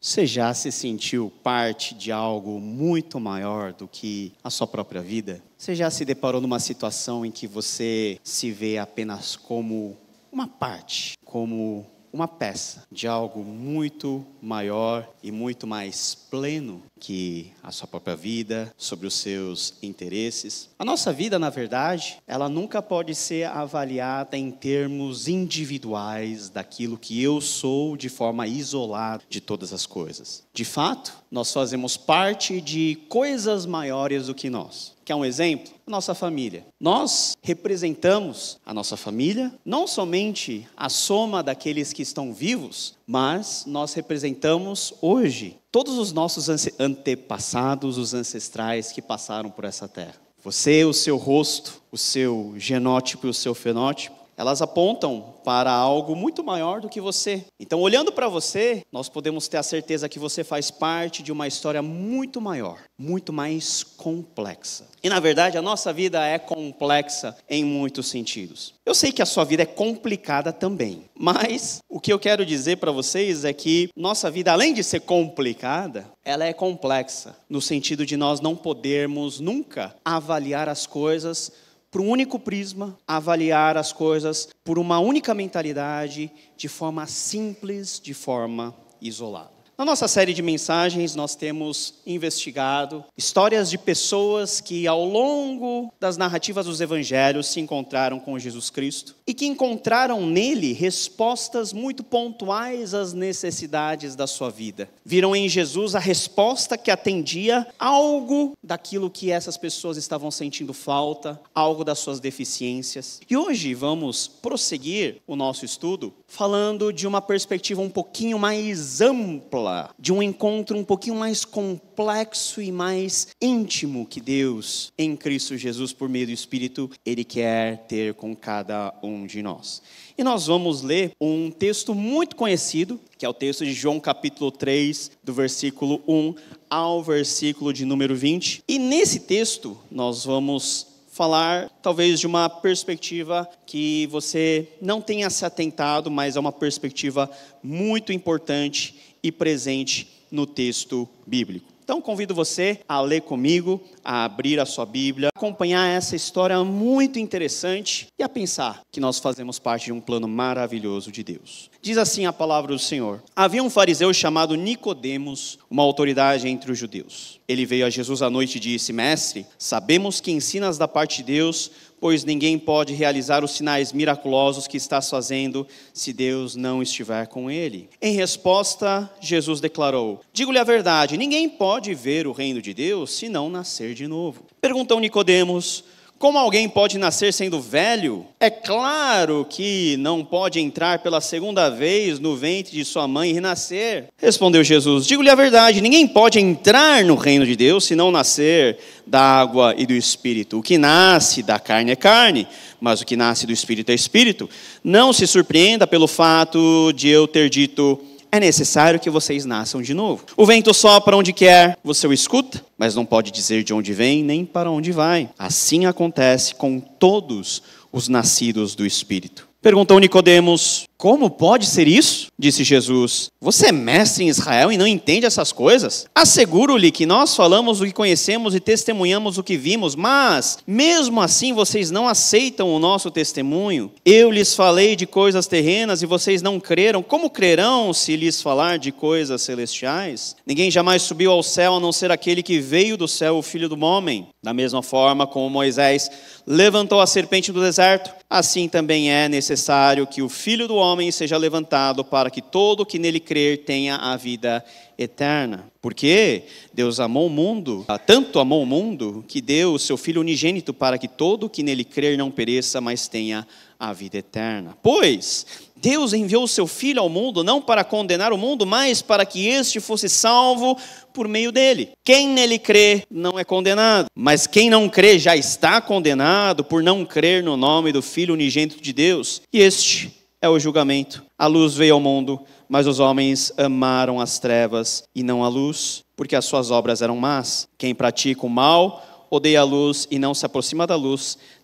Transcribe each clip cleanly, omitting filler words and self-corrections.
Você já se sentiu parte de algo muito maior do que a sua própria vida? Você já se deparou numa situação em que você se vê apenas como uma parte, como uma peça de algo muito maior e muito mais pleno que a sua própria vida, sobre os seus interesses? A nossa vida, na verdade, ela nunca pode ser avaliada em termos individuais daquilo que eu sou de forma isolada de todas as coisas. De fato, nós fazemos parte de coisas maiores do que nós. Quer um exemplo? A nossa família. Nós representamos a nossa família, não somente a soma daqueles que estão vivos, mas nós representamos hoje todos os nossos antepassados, os ancestrais que passaram por essa terra. Você, o seu rosto, o seu genótipo e o seu fenótipo, elas apontam para algo muito maior do que você. Então, olhando para você, nós podemos ter a certeza que você faz parte de uma história muito maior, muito mais complexa. E, na verdade, a nossa vida é complexa em muitos sentidos. Eu sei que a sua vida é complicada também, mas o que eu quero dizer para vocês é que nossa vida, além de ser complicada, ela é complexa, no sentido de nós não podermos nunca avaliar as coisas por um único prisma, avaliar as coisas por uma única mentalidade, de forma simples, de forma isolada. Na nossa série de mensagens, nós temos investigado histórias de pessoas que, ao longo das narrativas dos evangelhos, se encontraram com Jesus Cristo e que encontraram nele respostas muito pontuais às necessidades da sua vida. Viram em Jesus a resposta que atendia algo daquilo que essas pessoas estavam sentindo falta, algo das suas deficiências. E hoje vamos prosseguir o nosso estudo falando de uma perspectiva um pouquinho mais ampla, de um encontro um pouquinho mais complexo e mais íntimo que Deus, em Cristo Jesus, por meio do Espírito, Ele quer ter com cada um de nós. E nós vamos ler um texto muito conhecido, que é o texto de João capítulo 3, do versículo 1 ao versículo de número 20. E nesse texto nós vamos falar talvez de uma perspectiva que você não tenha se atentado, mas é uma perspectiva muito importante e presente no texto bíblico. Então convido você a ler comigo, a abrir a sua Bíblia, a acompanhar essa história muito interessante e a pensar que nós fazemos parte de um plano maravilhoso de Deus. Diz assim a palavra do Senhor: havia um fariseu chamado Nicodemos, uma autoridade entre os judeus. Ele veio a Jesus à noite e disse: Mestre, sabemos que ensinas da parte de Deus, pois ninguém pode realizar os sinais miraculosos que estás fazendo se Deus não estiver com ele. Em resposta, Jesus declarou: digo-lhe a verdade, ninguém pode ver o reino de Deus se não nascer de novo. Perguntou Nicodemos: como alguém pode nascer sendo velho? É claro que não pode entrar pela segunda vez no ventre de sua mãe e renascer. Respondeu Jesus: digo-lhe a verdade, ninguém pode entrar no reino de Deus se não nascer da água e do Espírito. O que nasce da carne é carne, mas o que nasce do Espírito é Espírito. Não se surpreenda pelo fato de eu ter dito: é necessário que vocês nasçam de novo. O vento sopra onde quer, você o escuta, mas não pode dizer de onde vem nem para onde vai. Assim acontece com todos os nascidos do Espírito. Perguntou Nicodemos: como pode ser isso? Disse Jesus: você é mestre em Israel e não entende essas coisas? Asseguro-lhe que nós falamos o que conhecemos e testemunhamos o que vimos, mas mesmo assim vocês não aceitam o nosso testemunho. Eu lhes falei de coisas terrenas e vocês não creram. Como crerão se lhes falar de coisas celestiais? Ninguém jamais subiu ao céu a não ser aquele que veio do céu, o Filho do Homem. Da mesma forma como Moisés levantou a serpente do deserto, assim também é necessário que o Filho do Homem seja levantado para que todo que nele crer tenha a vida eterna. Porque Deus amou o mundo, tanto amou o mundo, que deu o seu Filho unigênito para que todo que nele crer não pereça, mas tenha a vida eterna. Pois Deus enviou o seu Filho ao mundo não para condenar o mundo, mas para que este fosse salvo por meio dele. Quem nele crê não é condenado, mas quem não crê já está condenado por não crer no nome do Filho unigênito de Deus. E este é o julgamento. A luz veio ao mundo, mas os homens amaram as trevas e não a luz, porque as suas obras eram más. Quem pratica o mal odeia a luz e não se aproxima da luz,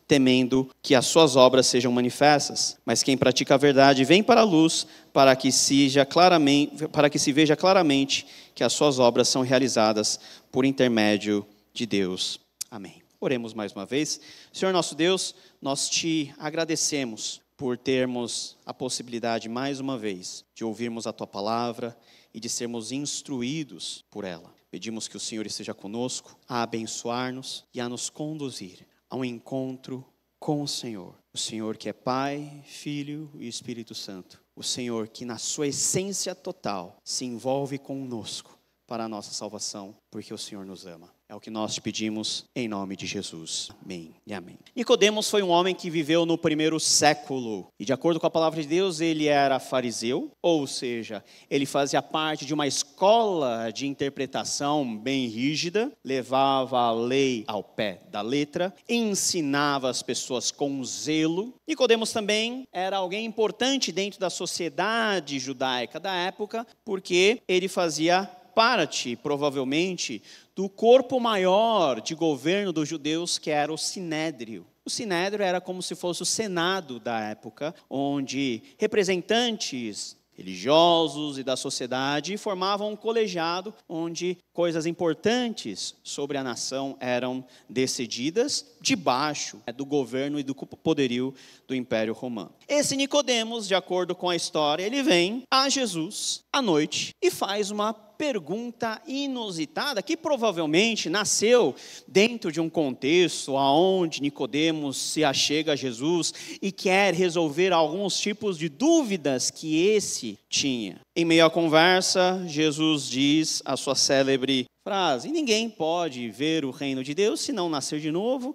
temendo que as suas obras sejam manifestas. Mas quem pratica a verdade vem para a luz, para que se veja claramente que as suas obras são realizadas por intermédio de Deus. Amém. Oremos mais uma vez. Senhor nosso Deus, nós te agradecemos por termos a possibilidade, mais uma vez, de ouvirmos a tua palavra e de sermos instruídos por ela. Pedimos que o Senhor esteja conosco, a abençoar-nos e a nos conduzir a um encontro com o Senhor que é Pai, Filho e Espírito Santo. O Senhor que na sua essência total se envolve conosco para a nossa salvação, porque o Senhor nos ama. É o que nós te pedimos em nome de Jesus. Amém e amém. Nicodemos foi um homem que viveu no primeiro século. E de acordo com a palavra de Deus, ele era fariseu. Ou seja, ele fazia parte de uma escola de interpretação bem rígida. Levava a lei ao pé da letra. Ensinava as pessoas com zelo. Nicodemos também era alguém importante dentro da sociedade judaica da época. Porque ele fazia parte, provavelmente, do corpo maior de governo dos judeus, que era o Sinédrio. O Sinédrio era como se fosse o Senado da época, onde representantes religiosos e da sociedade formavam um colegiado, onde coisas importantes sobre a nação eram decididas debaixo do governo e do poderio do Império Romano. Esse Nicodemos, de acordo com a história, ele vem a Jesus à noite e faz uma pergunta inusitada, que provavelmente nasceu dentro de um contexto onde Nicodemos se achega a Jesus e quer resolver alguns tipos de dúvidas que esse tinha. Em meio à conversa, Jesus diz a sua célebre frase: ninguém pode ver o reino de Deus se não nascer de novo.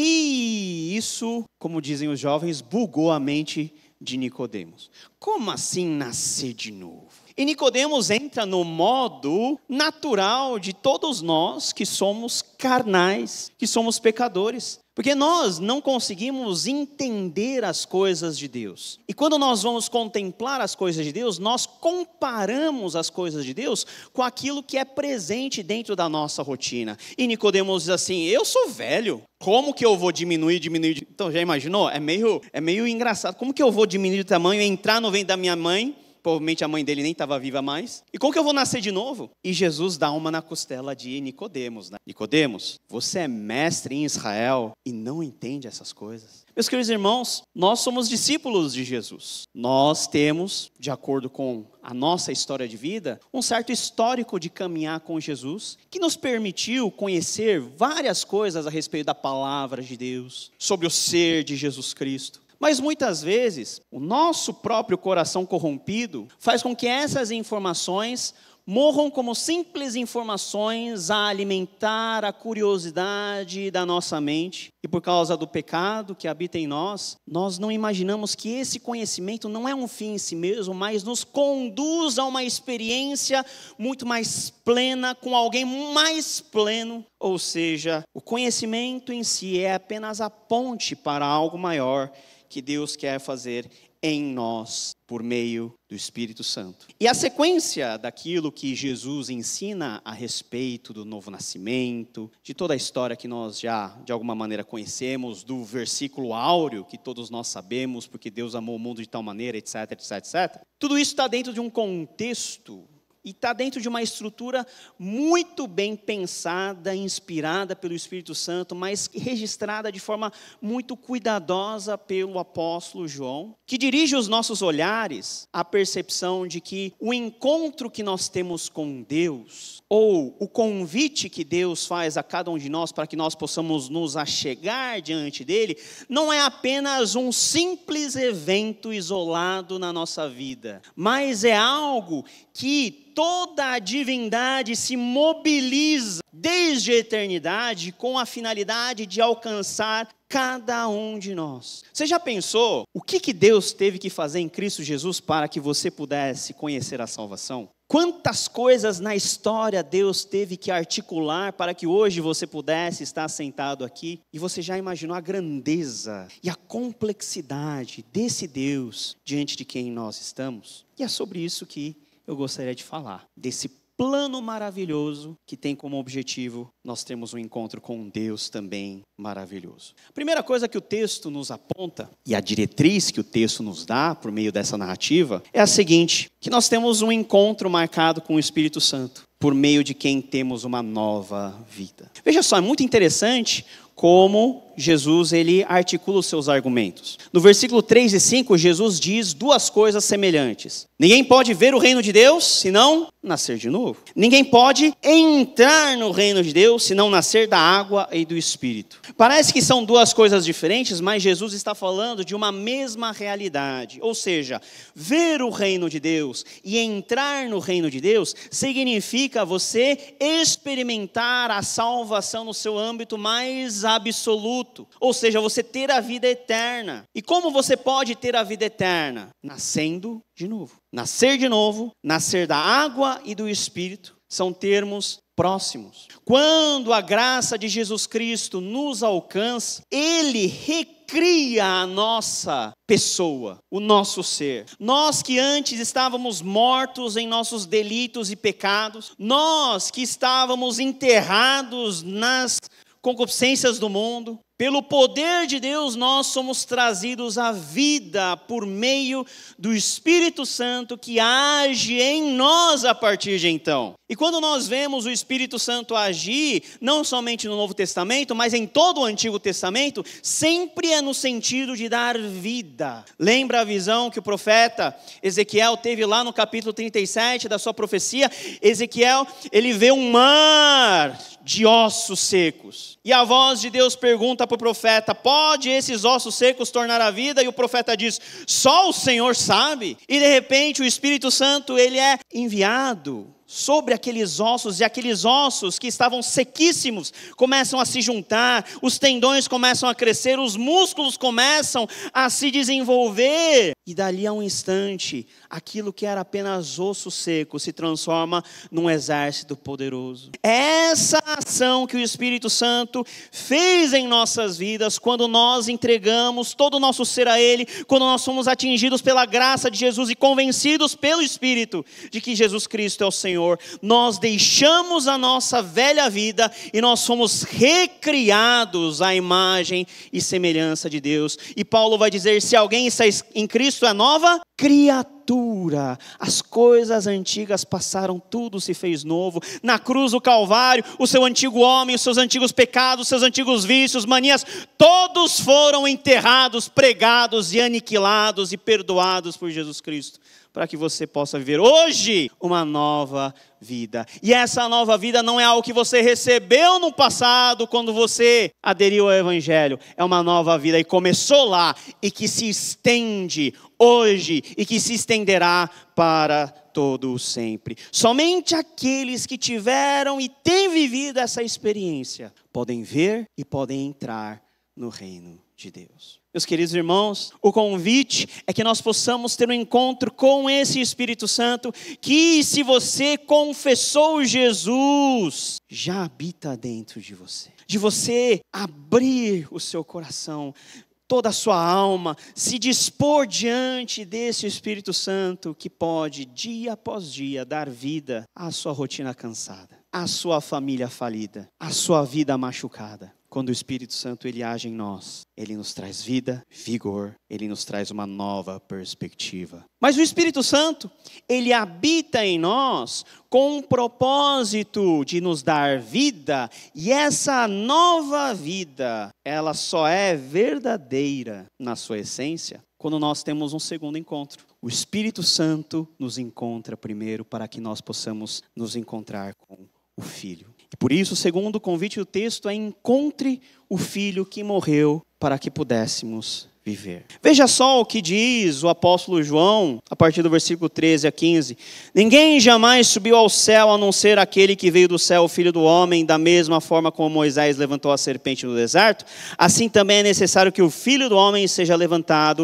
E isso, como dizem os jovens, bugou a mente de Nicodemos. Como assim nascer de novo? E Nicodemos entra no modo natural de todos nós que somos carnais, que somos pecadores. Porque nós não conseguimos entender as coisas de Deus. E quando nós vamos contemplar as coisas de Deus, nós comparamos as coisas de Deus com aquilo que é presente dentro da nossa rotina. E Nicodemos diz assim: eu sou velho, como que eu vou diminuir? Então já imaginou? É meio engraçado. Como que eu vou diminuir de tamanho, entrar no ventre da minha mãe? Provavelmente a mãe dele nem estava viva mais. E como que eu vou nascer de novo? E Jesus dá uma na costela de Nicodemos, né? Nicodemos, você é mestre em Israel e não entende essas coisas. Meus queridos irmãos, nós somos discípulos de Jesus. Nós temos, de acordo com a nossa história de vida, um certo histórico de caminhar com Jesus, que nos permitiu conhecer várias coisas a respeito da palavra de Deus, sobre o ser de Jesus Cristo. Mas muitas vezes, o nosso próprio coração corrompido faz com que essas informações morram como simples informações a alimentar a curiosidade da nossa mente. E por causa do pecado que habita em nós, nós não imaginamos que esse conhecimento não é um fim em si mesmo, mas nos conduz a uma experiência muito mais plena, com alguém mais pleno. Ou seja, o conhecimento em si é apenas a ponte para algo maior que Deus quer fazer em nós, por meio do Espírito Santo. E a sequência daquilo que Jesus ensina a respeito do novo nascimento, de toda a história que nós já, de alguma maneira, conhecemos, do versículo áureo, que todos nós sabemos, porque Deus amou o mundo de tal maneira, etc, etc, etc. Tudo isso está dentro de um contexto e está dentro de uma estrutura muito bem pensada, inspirada pelo Espírito Santo, mas registrada de forma muito cuidadosa pelo apóstolo João, que dirige os nossos olhares à percepção de que o encontro que nós temos com Deus, ou o convite que Deus faz a cada um de nós para que nós possamos nos achegar diante dele, não é apenas um simples evento isolado na nossa vida, mas é algo que toda a divindade se mobiliza desde a eternidade com a finalidade de alcançar cada um de nós. Você já pensou o que Deus teve que fazer em Cristo Jesus para que você pudesse conhecer a salvação? Quantas coisas na história Deus teve que articular para que hoje você pudesse estar sentado aqui? E você já imaginou a grandeza e a complexidade desse Deus diante de quem nós estamos? E é sobre isso que eu gostaria de falar, desse plano maravilhoso que tem como objetivo nós termos um encontro com um Deus também maravilhoso. A primeira coisa que o texto nos aponta, e a diretriz que o texto nos dá por meio dessa narrativa, é a seguinte: que nós temos um encontro marcado com o Espírito Santo, por meio de quem temos uma nova vida. Veja só, é muito interessante como Jesus ele articula os seus argumentos. No versículo 3 e 5, Jesus diz duas coisas semelhantes. Ninguém pode ver o reino de Deus se não nascer de novo. Ninguém pode entrar no reino de Deus se não nascer da água e do Espírito. Parece que são duas coisas diferentes, mas Jesus está falando de uma mesma realidade. Ou seja, ver o reino de Deus e entrar no reino de Deus significa você experimentar a salvação no seu âmbito mais absoluto. Ou seja, você ter a vida eterna. E como você pode ter a vida eterna? Nascendo de novo. Nascer de novo, nascer da água e do Espírito, são termos próximos. Quando a graça de Jesus Cristo nos alcança, Ele recria a nossa pessoa, o nosso ser. Nós que antes estávamos mortos em nossos delitos e pecados, nós que estávamos enterrados nas concupiscências do mundo, pelo poder de Deus nós somos trazidos à vida por meio do Espírito Santo que age em nós a partir de então. E quando nós vemos o Espírito Santo agir, não somente no Novo Testamento, mas em todo o Antigo Testamento, sempre é no sentido de dar vida. Lembra a visão que o profeta Ezequiel teve lá no capítulo 37 da sua profecia? Ezequiel, ele vê um mar de ossos secos. E a voz de Deus pergunta para o profeta: pode esses ossos secos tornar a vida? E o profeta diz: só o Senhor sabe. E de repente o Espírito Santo ele é enviado sobre aqueles ossos, e aqueles ossos que estavam sequíssimos começam a se juntar, os tendões começam a crescer, os músculos começam a se desenvolver, e dali a um instante, aquilo que era apenas osso seco se transforma num exército poderoso. Essa ação que o Espírito Santo fez em nossas vidas, quando nós entregamos todo o nosso ser a Ele, quando nós somos atingidos pela graça de Jesus e convencidos pelo Espírito de que Jesus Cristo é o Senhor, nós deixamos a nossa velha vida e nós somos recriados à imagem e semelhança de Deus. E Paulo vai dizer: se alguém está em Cristo é nova criatura, as coisas antigas passaram, tudo se fez novo. Na cruz do Calvário, o seu antigo homem, os seus antigos pecados, os seus antigos vícios, manias, todos foram enterrados, pregados e aniquilados e perdoados por Jesus Cristo, para que você possa viver hoje uma nova vida. E essa nova vida não é algo que você recebeu no passado, quando você aderiu ao Evangelho. É uma nova vida e começou lá, e que se estende hoje, e que se estenderá para todo sempre. Somente aqueles que tiveram e têm vivido essa experiência podem ver e podem entrar no reino de Deus. Meus queridos irmãos, o convite é que nós possamos ter um encontro com esse Espírito Santo, que, se você confessou Jesus, já habita dentro de você. De você abrir o seu coração, toda a sua alma, se dispor diante desse Espírito Santo, que pode, dia após dia, dar vida à sua rotina cansada, à sua família falida, à sua vida machucada. Quando o Espírito Santo ele age em nós, ele nos traz vida, vigor, ele nos traz uma nova perspectiva. Mas o Espírito Santo, ele habita em nós com um propósito de nos dar vida, e essa nova vida, ela só é verdadeira na sua essência quando nós temos um segundo encontro. O Espírito Santo nos encontra primeiro para que nós possamos nos encontrar com o Filho. E por isso, o segundo convite do texto é: encontre o Filho que morreu para que pudéssemos viver. Veja só o que diz o apóstolo João, a partir do versículo 13 a 15. Ninguém jamais subiu ao céu a não ser aquele que veio do céu, o Filho do Homem. Da mesma forma como Moisés levantou a serpente no deserto, assim também é necessário que o Filho do Homem seja levantado,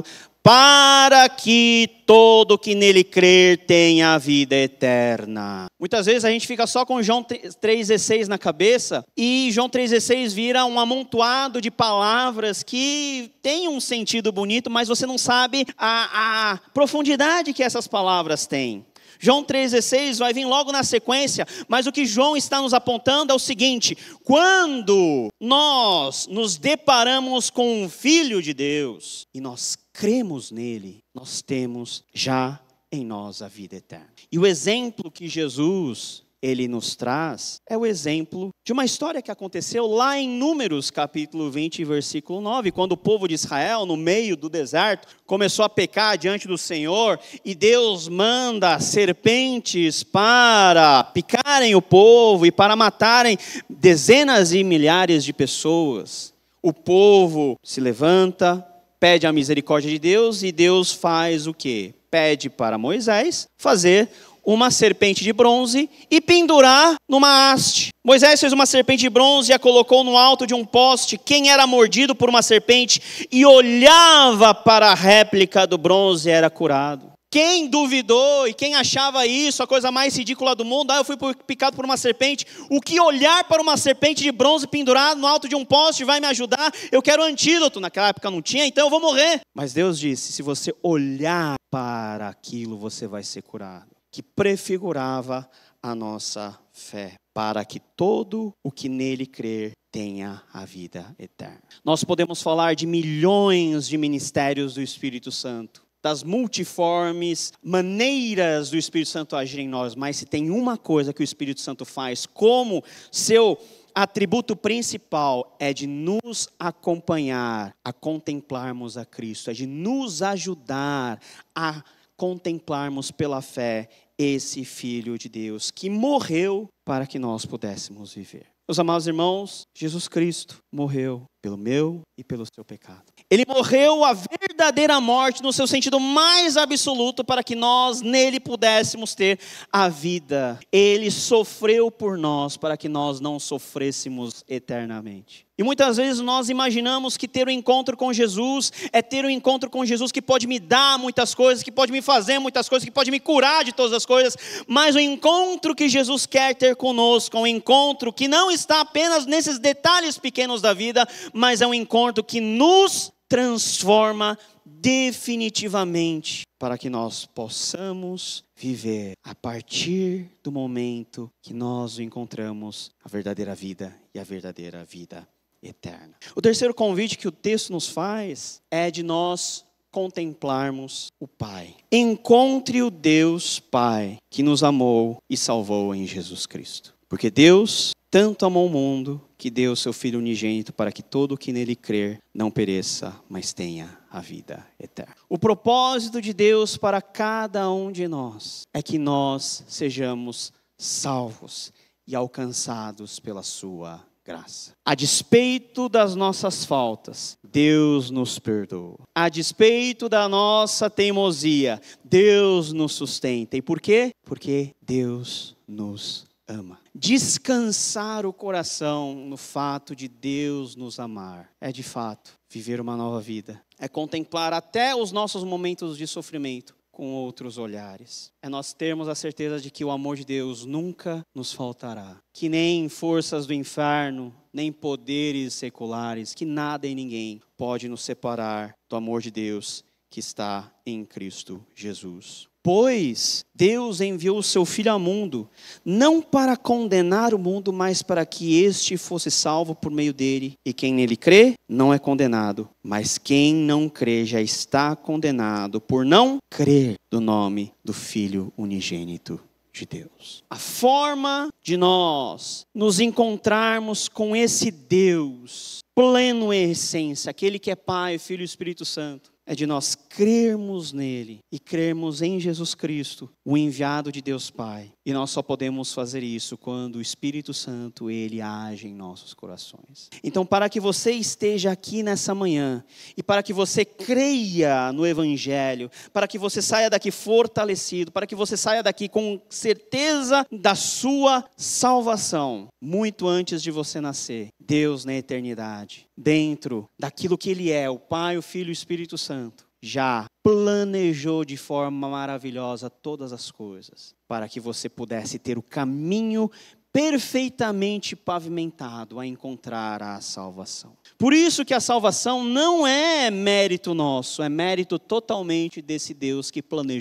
para que todo que nele crer tenha a vida eterna. Muitas vezes a gente fica só com João 3,16 na cabeça, e João 3,16 vira um amontoado de palavras que tem um sentido bonito, mas você não sabe a profundidade que essas palavras têm. João 3,16 vai vir logo na sequência, mas o que João está nos apontando é o seguinte: quando nós nos deparamos com o Filho de Deus e nós cremos nele, nós temos já em nós a vida eterna. E o exemplo que Jesus ele nos traz é o exemplo de uma história que aconteceu lá em Números, capítulo 20, versículo 9, quando o povo de Israel, no meio do deserto, começou a pecar diante do Senhor, e Deus manda serpentes para picarem o povo e para matarem dezenas e milhares de pessoas. O povo se levanta, pede a misericórdia de Deus, e Deus faz o quê? Pede para Moisés fazer uma serpente de bronze e pendurar numa haste. Moisés fez uma serpente de bronze e a colocou no alto de um poste. Quem era mordido por uma serpente e olhava para a réplica do bronze era curado. Quem duvidou e quem achava isso a coisa mais ridícula do mundo, eu fui picado por uma serpente, o que olhar para uma serpente de bronze pendurada no alto de um poste vai me ajudar? Eu quero antídoto. Naquela época não tinha, então eu vou morrer. Mas Deus disse, se você olhar para aquilo, você vai ser curado. Que prefigurava a nossa fé, para que todo o que nele crer tenha a vida eterna. Nós podemos falar de milhões de ministérios do Espírito Santo, das multiformes maneiras do Espírito Santo agir em nós, mas se tem uma coisa que o Espírito Santo faz como seu atributo principal, é de nos acompanhar a contemplarmos a Cristo, é de nos ajudar a contemplarmos pela fé esse Filho de Deus que morreu para que nós pudéssemos viver. Meus amados irmãos, Jesus Cristo morreu pelo meu e pelo seu pecado. Ele morreu a verdadeira morte no seu sentido mais absoluto para que nós nele pudéssemos ter a vida. Ele sofreu por nós para que nós não sofrêssemos eternamente. E muitas vezes nós imaginamos que ter um encontro com Jesus é ter um encontro com Jesus que pode me dar muitas coisas, que pode me fazer muitas coisas, que pode me curar de todas as coisas. Mas o encontro que Jesus quer ter conosco é um encontro que não está apenas nesses detalhes pequenos da vida, mas é um encontro que nos transforma definitivamente para que nós possamos viver a partir do momento que nós encontramos a verdadeira vida e a verdadeira vida eterna. O terceiro convite que o texto nos faz é de nós contemplarmos o Pai. Encontre o Deus Pai que nos amou e salvou em Jesus Cristo. Porque Deus tanto amou o mundo que deu o seu Filho unigênito para que todo o que nele crer não pereça, mas tenha a vida eterna. O propósito de Deus para cada um de nós é que nós sejamos salvos e alcançados pela sua graça. A despeito das nossas faltas, Deus nos perdoa. A despeito da nossa teimosia, Deus nos sustenta. E por quê? Porque Deus nos ama. Descansar o coração no fato de Deus nos amar é de fato viver uma nova vida. É contemplar até os nossos momentos de sofrimento com outros olhares. É nós termos a certeza de que o amor de Deus nunca nos faltará. Que nem forças do inferno, nem poderes seculares, que nada e ninguém pode nos separar do amor de Deus que está em Cristo Jesus. Pois Deus enviou o seu Filho ao mundo, não para condenar o mundo, mas para que este fosse salvo por meio dele. E quem nele crê, não é condenado. Mas quem não crê já está condenado por não crer no nome do Filho unigênito de Deus. A forma de nós nos encontrarmos com esse Deus pleno em essência, aquele que é Pai, Filho e Espírito Santo, é de nós crermos nele e crermos em Jesus Cristo, o enviado de Deus Pai. E nós só podemos fazer isso quando o Espírito Santo, ele age em nossos corações. Então, para que você esteja aqui nessa manhã e para que você creia no Evangelho, para que você saia daqui fortalecido, para que você saia daqui com certeza da sua salvação, muito antes de você nascer, Deus na eternidade, dentro daquilo que ele é, o Pai, o Filho e o Espírito Santo, já planejou de forma maravilhosa todas as coisas, para que você pudesse ter o caminho perfeitamente pavimentado a encontrar a salvação. Por isso que a salvação não é mérito nosso, é mérito totalmente desse Deus que planejou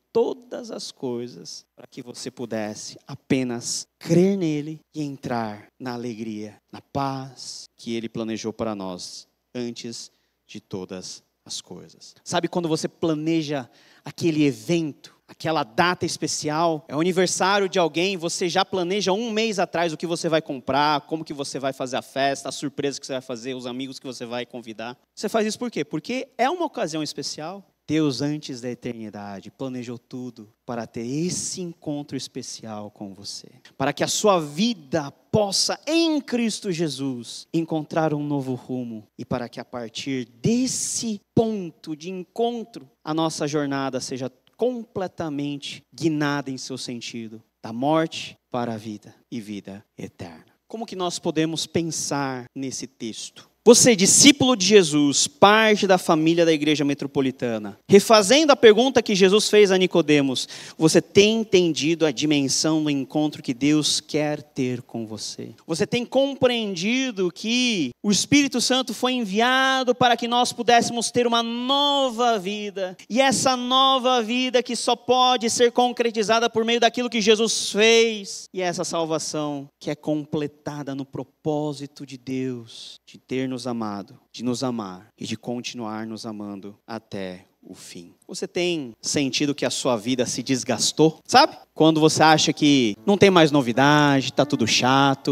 todas as coisas para que você pudesse apenas crer nele e entrar na alegria, na paz que ele planejou para nós antes de todas as coisas. Sabe quando você planeja aquele evento, aquela data especial, é o aniversário de alguém, você já planeja 1 mês atrás o que você vai comprar, como que você vai fazer a festa, a surpresa que você vai fazer, os amigos que você vai convidar. Você faz isso por quê? Porque é uma ocasião especial. Deus, antes da eternidade, planejou tudo para ter esse encontro especial com você. Para que a sua vida possa, em Cristo Jesus, encontrar um novo rumo. E para que a partir desse ponto de encontro, a nossa jornada seja completamente guinada em seu sentido. Da morte para a vida e vida eterna. Como que nós podemos pensar nesse texto? Você, discípulo de Jesus, parte da família da Igreja Metropolitana, refazendo a pergunta que Jesus fez a Nicodemos, você tem entendido a dimensão do encontro que Deus quer ter com você? Você tem compreendido que o Espírito Santo foi enviado para que nós pudéssemos ter uma nova vida, e essa nova vida que só pode ser concretizada por meio daquilo que Jesus fez, e essa salvação que é completada no propósito de Deus, de ter nos amado, de nos amar e de continuar nos amando até o fim. Você tem sentido que a sua vida se desgastou? Sabe? Quando você acha que não tem mais novidade, está tudo chato.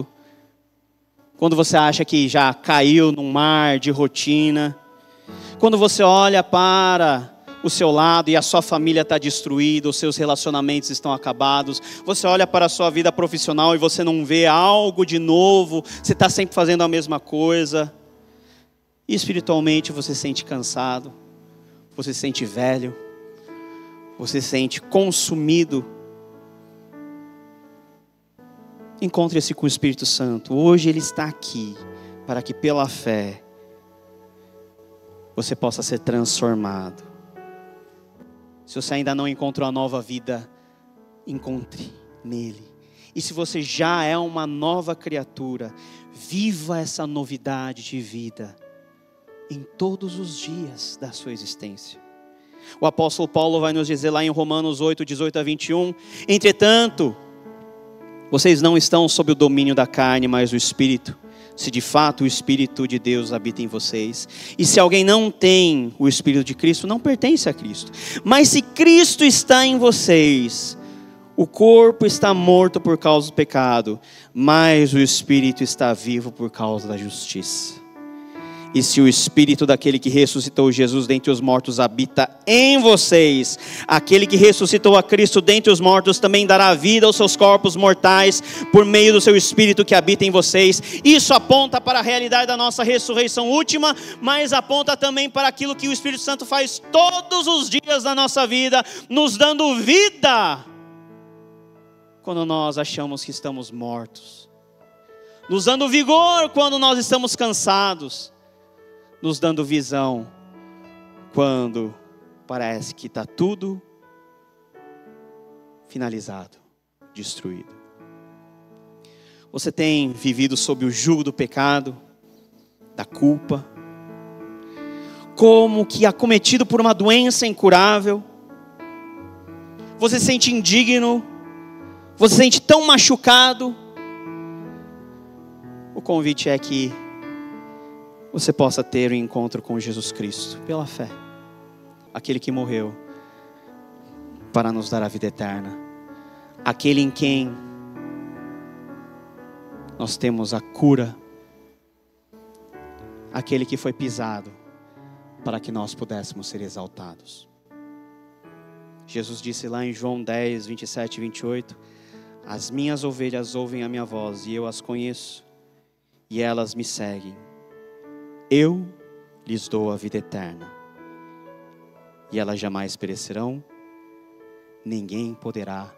Quando você acha que já caiu num mar de rotina. Quando você olha para o seu lado e a sua família está destruída, os seus relacionamentos estão acabados, você olha para a sua vida profissional e você não vê algo de novo, você está sempre fazendo a mesma coisa, e espiritualmente você se sente cansado, você se sente velho, você se sente consumido. Encontre-se com o Espírito Santo, hoje Ele está aqui, para que pela fé, você possa ser transformado. Se você ainda não encontrou a nova vida, encontre nele. E se você já é uma nova criatura, viva essa novidade de vida em todos os dias da sua existência. O apóstolo Paulo vai nos dizer lá em Romanos 8, 18 a 21, entretanto, vocês não estão sob o domínio da carne, mas do Espírito, se de fato o Espírito de Deus habita em vocês. E se alguém não tem o Espírito de Cristo, não pertence a Cristo. Mas se Cristo está em vocês, o corpo está morto por causa do pecado, mas o Espírito está vivo por causa da justiça. E se o Espírito daquele que ressuscitou Jesus dentre os mortos habita em vocês, aquele que ressuscitou a Cristo dentre os mortos também dará vida aos seus corpos mortais por meio do seu Espírito que habita em vocês. Isso aponta para a realidade da nossa ressurreição última, mas aponta também para aquilo que o Espírito Santo faz todos os dias da nossa vida, nos dando vida quando nós achamos que estamos mortos, nos dando vigor quando nós estamos cansados, nos dando visão quando parece que está tudo finalizado, destruído. Você tem vivido sob o jugo do pecado, da culpa, como que acometido por uma doença incurável. Você se sente indigno, você se sente tão machucado. O convite é que você possa ter um encontro com Jesus Cristo, pela fé. Aquele que morreu para nos dar a vida eterna. Aquele em quem nós temos a cura. Aquele que foi pisado para que nós pudéssemos ser exaltados. Jesus disse lá em João 10, 27 e 28, as minhas ovelhas ouvem a minha voz e eu as conheço e elas me seguem. Eu lhes dou a vida eterna, e elas jamais perecerão, ninguém poderá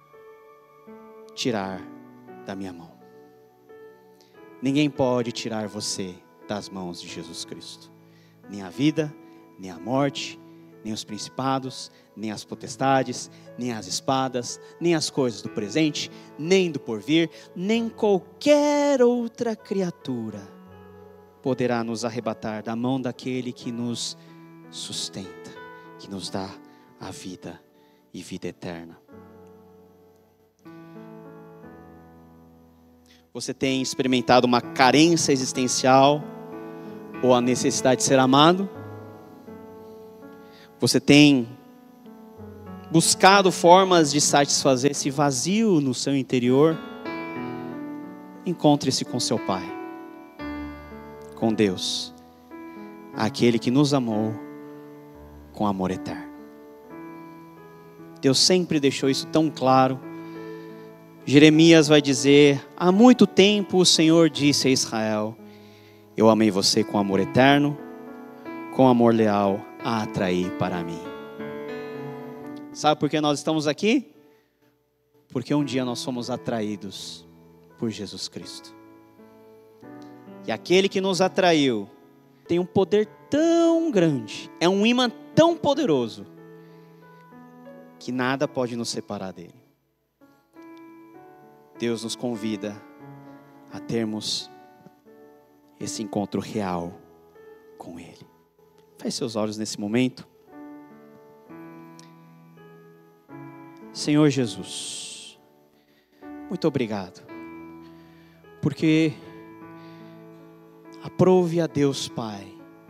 tirar da minha mão. Ninguém pode tirar você das mãos de Jesus Cristo. Nem a vida, nem a morte, nem os principados, nem as potestades, nem as espadas, nem as coisas do presente, nem do porvir, nem qualquer outra criatura poderá nos arrebatar da mão daquele que nos sustenta, que nos dá a vida e vida eterna. Você tem experimentado uma carência existencial ou a necessidade de ser amado? Você tem buscado formas de satisfazer esse vazio no seu interior? Encontre-se com seu Pai, com Deus, aquele que nos amou com amor eterno. Deus sempre deixou isso tão claro. Jeremias vai dizer: há muito tempo o Senhor disse a Israel: eu amei você com amor eterno, com amor leal a atrair para mim. Sabe por que nós estamos aqui? Porque um dia nós fomos atraídos por Jesus Cristo. E aquele que nos atraiu tem um poder tão grande, é um imã tão poderoso, que nada pode nos separar dele. Deus nos convida a termos esse encontro real com Ele. Feche seus olhos nesse momento. Senhor Jesus, muito obrigado, porque aprove a Deus Pai,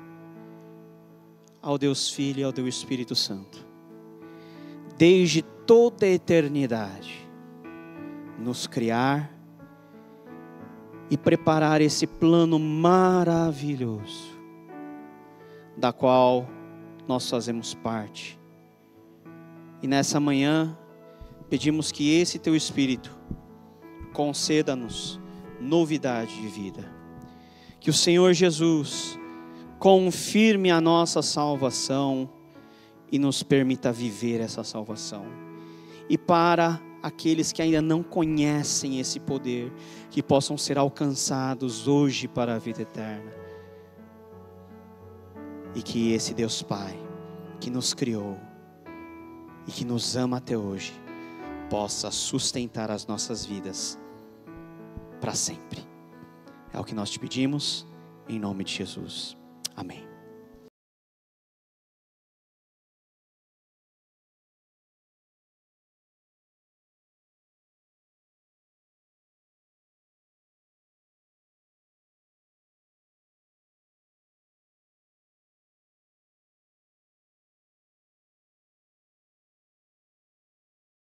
ao Deus Filho e ao Deus Espírito Santo, desde toda a eternidade, nos criar e preparar esse plano maravilhoso, da qual nós fazemos parte. E nessa manhã, pedimos que esse Teu Espírito conceda-nos novidade de vida. Que o Senhor Jesus confirme a nossa salvação e nos permita viver essa salvação. E para aqueles que ainda não conhecem esse poder, que possam ser alcançados hoje para a vida eterna. E que esse Deus Pai, que nos criou e que nos ama até hoje, possa sustentar as nossas vidas para sempre. É o que nós te pedimos, em nome de Jesus. Amém.